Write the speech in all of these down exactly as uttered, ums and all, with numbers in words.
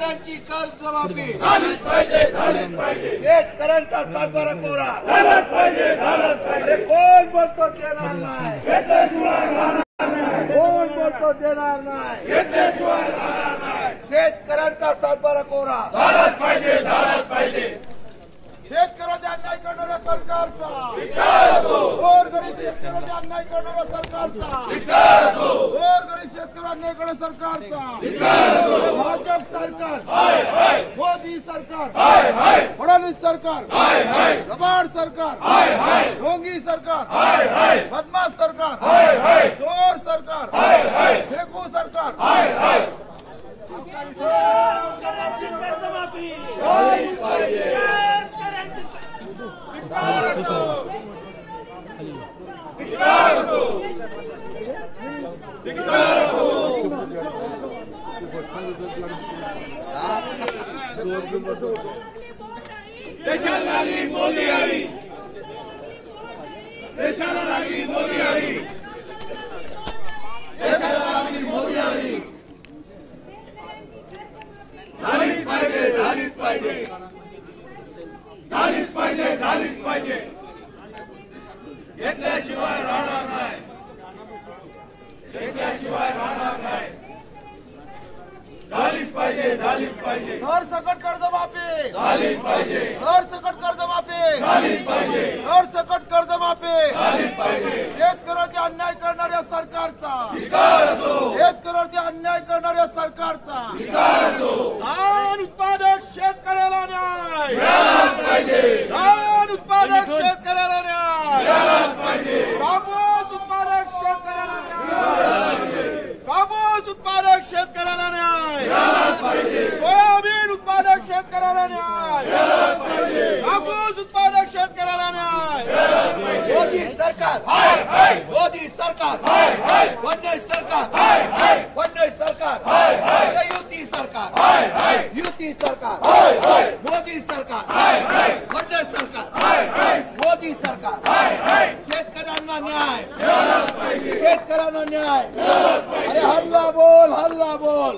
शेतकऱ्यांची कर्जमाफी झालीच पाहिजे, झालीच पाहिजे. शेतकऱ्यांचा सातबारा कोरा झालाच पाहिजे, झालाच पाहिजे. अरे कोण बोलतो देणार नाही, घेतल्याशिवाय राहणार नाही, कोण बोलतो देणार नाही, घेतल्याशिवाय राहणार नाही. शेतकऱ्यांचा सातबारा कोरा झालाच पाहिजे, झालाच पाहिजे. शेतकऱ्याचा अन्याय करणाऱ्या सरकारचा धिक्कार असो, गोरगरीब शेतकऱ्याचा अन्याय करणाऱ्या सरकारचा धिक्कार असो, गोरगरीब शेतकरी अन्याय करणाऱ्या सरकारचा धिक्कार असो. भाजप सरकार, हाय हाय, मोदी सरकार, हाय हाय, फडणवीस सरकार, हाय हाय, दबाड सरकार, हाय हाय, ढोंगी सरकार, हाय हाय, बदमाश सरकार, हाय हाय, चोर सरकार, हाय हाय, फेकू सरकार, हाय हाय. झालीच पाहिजे. धिक्कार असो, धिक्कार असो, धिक्कार असो. देशाला लागली मोदी आली, देशाला लागली मोदी आली, देशाला लागली मोदी आली. झालीच पाहिजे, झालीच पाहिजे, झालीच पाहिजे, झालीच पाहिजे. घेतल्याशिवाय राहणार नाही, घेतल्याशिवाय राहणार नाही. झालीच पाहिजे, झालीच पाहिजे, सर सकट कर्जमाफी झालीच पाहिजे, सर सकट कर्जमाफी झालीच पाहिजे, सर सकट कर्जमाफी झालीच पाहिजे. शेतकऱ्याचे अन्याय करणाऱ्या सरकारचा धिक्कार असो, शेतकऱ्याचे अन्याय करणाऱ्या सरकारचा धिक्कार असो. धान उत्पादक शेतकऱ्याला न्याय, मिळालाच पाहिजे, धान उत्पादक शेतकऱ्याला न्याय, मिळालाच पाहिजे, कापूस उत्पादक शेतकऱ्याला न्याय, कापूस उत्पादक शेतकऱ्याला न्याय, मिळालाच पाहिजे, सोयाबीन उत्पादक शेतकऱ्याला न्याय, मिळालाच पाहिजे. कापूस उत्पादक शेतकऱ्याला न्याय. मोदी सरकार, हाय हाय, मोदी सरकार, हाय हाय, फडणवीस सरकार, हाय हाय, फडणवीस सरकार, हाय हाय, अरे युती सरकार, हाय हाय, युती सरकार, हाय हाय, मोदी सरकार, हाय हाय, फडणवीस सरकार, हाय हाय, मोदी सरकार, हाय हाय. शेतकऱ्यांना न्याय, मिळालाच पाहिजे, शेतकऱ्यांना न्याय. मिळालाच पाहिजे. अरे हल्ला बोल, हल्ला बोल,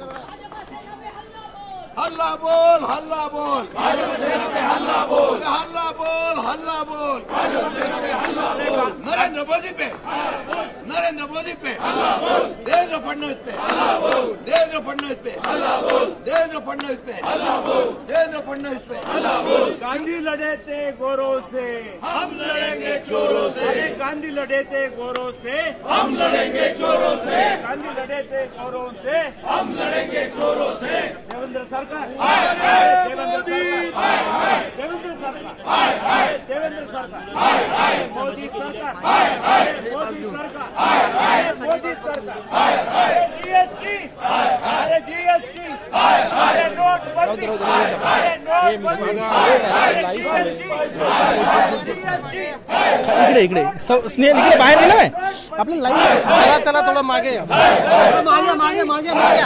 हल्ला बोल, हल्ला बोल, भाजप सेना हल्ला बोल, अरे हल्ला बोल, हल्ला बोल. भाजप सेना हल्ला बोल, नरेंद्र मोदी पे, नरेंद्र मोदी पे, हल्ला बोल, देवेंद्र फडणवीस पे, हल्ला बोल, देवेंद्र फडणवीस पे, हल्ला बोल, देवेंद्र फडणवीस पे, हल्ला बोल, देवेंद्र फडणवीस पे. हल्ला बोल. गांधी लड़े थे गोरों से, हम लड़ेंगे चोरों से, अरे गांधी लड़े थे गोरों से, हम लड़ेंगे चोरों से, गांधी लड़े थे गोरों से, हम लड़ेंगे चोरों से. देवेंद्र सरकार, हाय हाय, देवेंद्र सरकार, हाय हाय, देवेंद्र सरकार, हाय हाय, देवेंद्र सरकार, हाय हाय, मोदी सरकार, हाय हाय, मोदी सरकार, हाय हाय, मोदी सरकार, हाय हाय, अरे जीएसटी, अरे जीएसटी, हाय हाय, अरे नोटबंदी, अरे नोटबंदी, अरे जीएसटी, जीएसटी. इकडे इकडे स- स्नेहल इकडे बाहेर गेला काय आपलं लाईव्ह चला चला थोडं मागे या. मागे मागे मागे मागे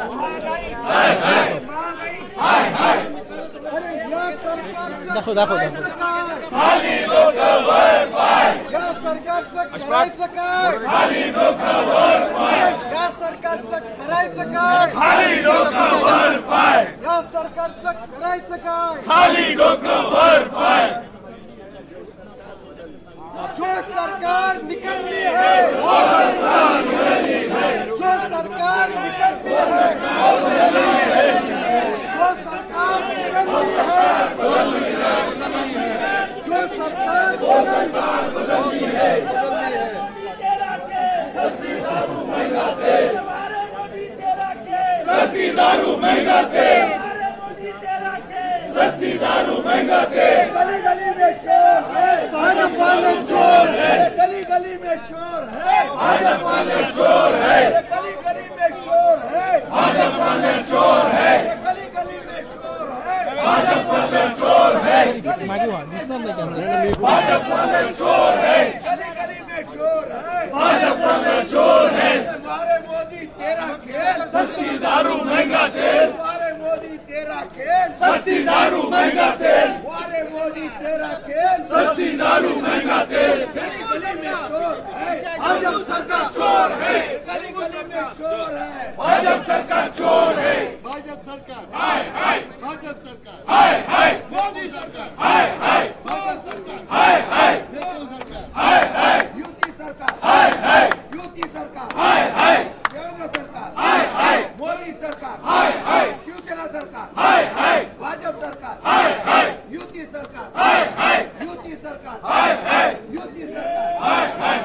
दाखव दाखव दाखव खाली डोकं वर पाय, या सरकारचं करायचं काय, खाली डोकं वर पाय, या सरकारचं करायचं काय, खाली डोकं वर पाय, या सरकारचं करायचं काय. खाली डोकं वर पाय. जो सरकार निकलती है, वो सरकार निकलती है, जो सरकार निकलती है, जो सरकार निकलती है, जो सरकार बदलती है. सस्ती दारू महंगा तेल, हमारे मोदी तेरा के, सस्ती दारू महंगा तेल, हमारे मोदी तेरा के, सस्ती दारू महंगा तेल. गली गली में चोर है, भाजपा वाले चोर है, गली गली में चोर है, भाजपा वाले चोर है, गली गली में चोर है, भाजपा वाले चोर है, गली गली में चोर है, भाजपा वाले चोर है, मागे व्हा दिसणार नाही कॅमेरा. भाजपा वाले चोर है, गली गली में चोर है. भाजपा वाले चोर है. हमारे मोदी तेरा खेल, सस्ती दारू महंगा तेल, हमारे मोदी तेरा खेल, सस्ती दारू महंगा तेल, हमारे मोदी तेरा खेल. सस्ती दारू महंगा तेल. गली गली में चोर है, भाजपा सरकार चोर है, गली गली में चोर है. भाजपा सरकार चोर है. भाजपा सरकार भाजप सरकार मोदी सरकार भाजप सरकार देशमुख सरकार युती सरकार युती सरकार केंद्र सरकार मोदी सरकार शिवसेना सरकार भाजप सरकार युती सरकार युती सरकार युती सरकार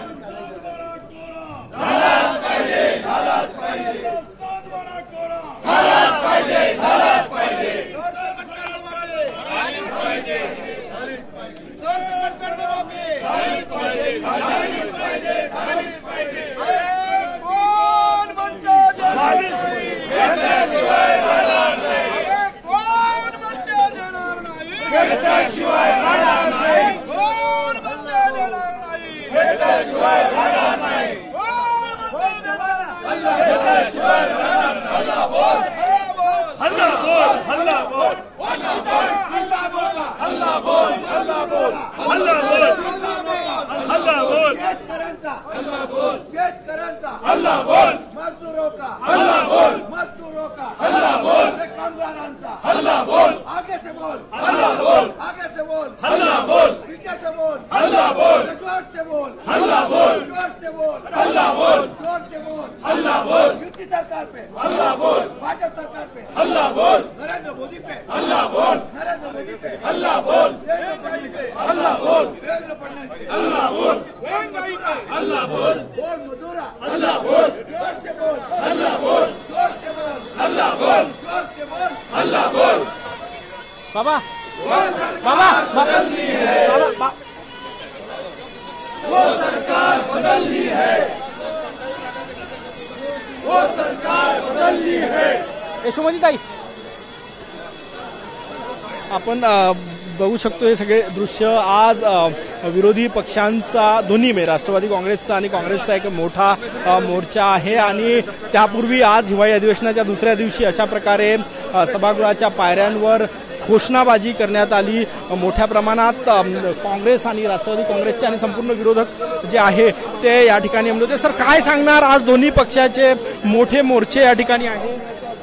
बाबा बाबा बदलनी है बाबा वो सरकार बदलनी है वो सरकार बदलनी है। यशोमती ताई, आपण अ, बघू शकतो हे सगळे दृश्य आज अ, विरोधी पक्षांचा दोन्ही म्हणजे राष्ट्रवादी काँग्रेसचा आणि काँग्रेसचा एक मोठा अ, मोर्चा आहे आणि त्यापूर्वी आज हिवाळी अधिवेशनाच्या दुसऱ्या दिवशी अशा प्रकारे अ, सभागृहाच्या पायऱ्यांवर घोषणाबाजी करण्यात आली। मोठ्या प्रमाणात काँग्रेस आणि राष्ट्रवादी काँग्रेसचे आणि संपूर्ण विरोधक जे आहे ते या ठिकाणी आले होते। सर, काय सांगणार, आज दोन्ही पक्षाचे मोठे मोर्चे या ठिकाणी आहे,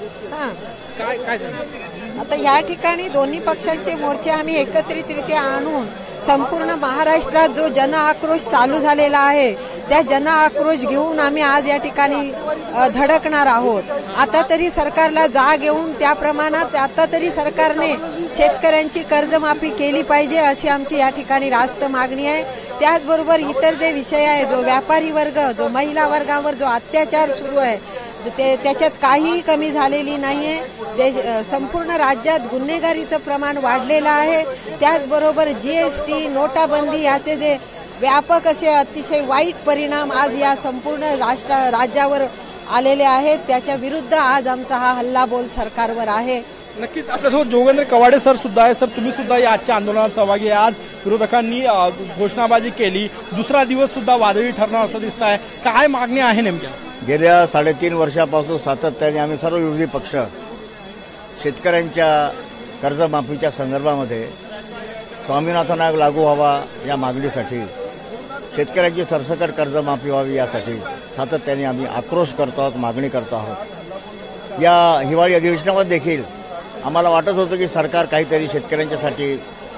काय काय सांगणार? आता या ठिकाणी दोन्ही पक्षांचे मोर्चे आम्ही एकत्रितरित्या आणून संपूर्ण महाराष्ट्रात जो जन आक्रोश चालू झालेला आहे त्या जन आक्रोश घेऊन आम्ही आज या ठिकाणी धडकणार आहोत। आता तरी सरकारला जाग येऊन त्या प्रमाणात आता तरी सरकारने शेतकऱ्यांची कर्जमाफी केली पाहिजे अशी आमची या ठिकाणी रास्त मागणी आहे। त्याचबरोबर इतर जे विषय आहे, जो व्यापारी वर्ग, जो महिला वर्गावर जो अत्याचार सुरू आहे ते त्याच्यात काहीही कमी झालेली नाहीये। संपूर्ण राज्यात गुन्हेगारीचं प्रमाण वाढलेलं आहे। त्याचबरोबर जीएसटी, नोटाबंदी याचे जे व्यापक असे अतिशय वाईट परिणाम आज या संपूर्ण राष्ट्र राज्यावर आलेले आहेत, त्याच्या विरुद्ध आज आमचा हा हल्लाबोल सरकारवर आहे। नक्कीच आपल्यासोबत जोगेंद्र कवाडे सर सुद्धा आहे। सर, तुम्ही सुद्धा या आजच्या आंदोलनात सहभागी आहे। आज विरोधकांनी घोषणाबाजी केली, दुसरा दिवस सुद्धा वादळी ठरणार असं दिसत आहे, काय मागणी आहे नेमक्या? गेल्या साडेतीन वर्षापासून सातत्याने आम्ही सर्व विरोधी पक्ष शेतकऱ्यांच्या कर्जमाफीच्या संदर्भामध्ये स्वामीनाथन आयोग लागू व्हावा या मागणीसाठी, शेतकऱ्यांची सरसकट कर्जमाफी व्हावी यासाठी सातत्याने आम्ही आक्रोश करतो आहोत, मागणी करतो आहोत। या हिवाळी अधिवेशनामध्ये देखील आम्हाला वाटत होतं की सरकार काहीतरी शेतकऱ्यांच्यासाठी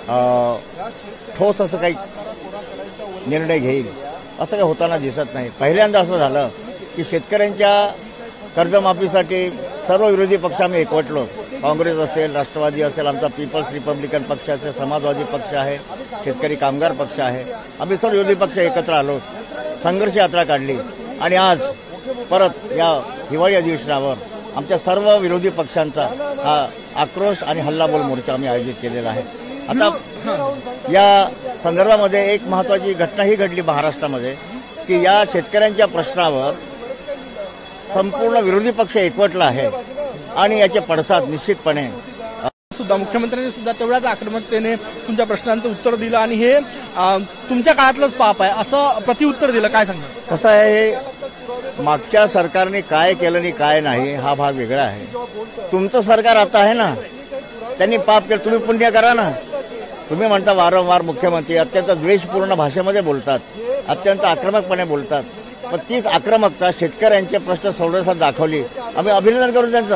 ठोस असं काही निर्णय घेईल, असं काही होताना दिसत नाही। पहिल्यांदा असं झालं की शेतकऱ्यांच्या कर्जमाफीसाठी सर्व विरोधी पक्ष आम्ही एकवटलो, काँग्रेस असेल, राष्ट्रवादी असेल, आमचा पीपल्स रिपब्लिकन पक्ष असेल, समाजवादी पक्ष आहे, शेतकरी कामगार पक्ष आहे, आम्ही सर्व विरोधी पक्ष एकत्र आलो, संघर्ष यात्रा काढली आणि आज परत या हिवाळी अधिवेशनावर आमच्या सर्व विरोधी पक्षांचा हा आक्रोश आणि हल्लाबोल मोर्चा आम्ही आयोजित केलेला आहे। आता या संदर्भामध्ये एक महत्त्वाची घटना ही घडली महाराष्ट्रामध्ये की या शेतकऱ्यांच्या प्रश्नावर संपूर्ण विरोधी पक्ष एकवटला आहे आणि याचे पडसाद निश्चितपणे सुद्धा मुख्यमंत्र्यांनी सुद्धा तेवढ्याच आक्रमकतेने तुमच्या प्रश्नांचं उत्तर दिलं आणि हे तुमच्या काळातलंच पाप आहे असं प्रतिउत्तर दिलं, काय सांगणार? कसं आहे, मागच्या सरकारने काय केलं आणि काय नाही हा भाग वेगळा आहे। तुमचं सरकार आता आहे ना, त्यांनी पाप केलं, तुम्ही पुण्य करा ना। तुम्ही म्हणता वारंवार मुख्यमंत्री अत्यंत द्वेषपूर्ण भाषेमध्ये बोलतात, अत्यंत आक्रमकपणे बोलतात, पण तीच आक्रमकता शेतकऱ्यांचे प्रश्न सोडवण्यासाठी दाखवली, आम्ही अभिनंदन करू त्यांचं।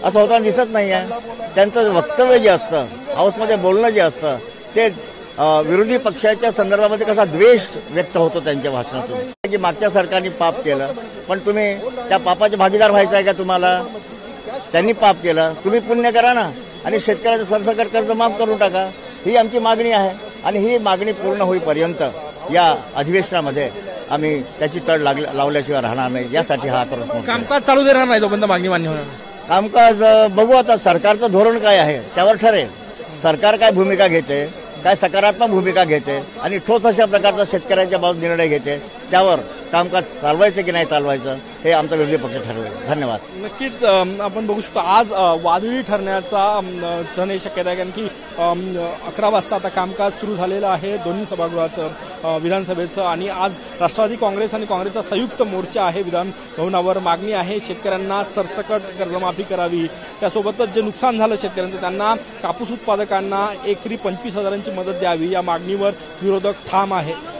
असं होताना दिसत नाही आहे. त्यांचं वक्तव्य जे असतं, हाऊसमध्ये बोलणं जे असतं ते विरोधी पक्षाच्या संदर्भामध्ये कसा द्वेष व्यक्त होतो त्यांच्या भाषणातून की मागच्या सरकारने पाप केलं, पण तुम्ही त्या पापाचे भागीदार व्हायचं आहे का? तुम्हाला त्यांनी पाप केलं, तुम्ही पुण्य करा ना आणि शेतकऱ्याचं सरसकट कर्ज माफ करून टाका. ही आमची मागणी आहे आणि ही मागणी पूर्ण होईपर्यंत या अधिवेशनामध्ये आम्ही त्याची तड लाग लावल्याशिवाय राहणार नाही. यासाठी हा आक्रोश. कामकाज चालू देणार नाही जोपर्यंत मागणी मान्य होणार. कामकाज बघू आता सरकारचं धोरण काय आहे त्यावर ठरेल. सरकार काय भूमिका घेते, काय सकारात्मक भूमिका घेते आणि ठोस अशा प्रकारचा शेतकऱ्यांच्या बाबत निर्णय घेते त्यावर कामकाज चालवायचं की नाही चालवायचं हे आमचा विरोधी पक्ष ठरवेल. धन्यवाद. नक्कीच आपण बघू शकतो आज वादळी ठरण्याचा नाही शक्यता आहे, कारण की अकरा वाजता आता कामकाज सुरू झालेलं आहे दोन्ही सभागृहाचं, विधानसभेचं. आणि आज राष्ट्रवादी काँग्रेस आणि काँग्रेसचा संयुक्त मोर्चा आहे विधान भवनावर. मागणी आहे शेतकऱ्यांना सरसकट कर्जमाफी करावी, त्यासोबतच जे नुकसान झालं शेतकऱ्यांचं त्यांना कापूस उत्पादकांना एकरी पंचवीस हजारांची मदत द्यावी या मागणीवर विरोधक ठाम आहे.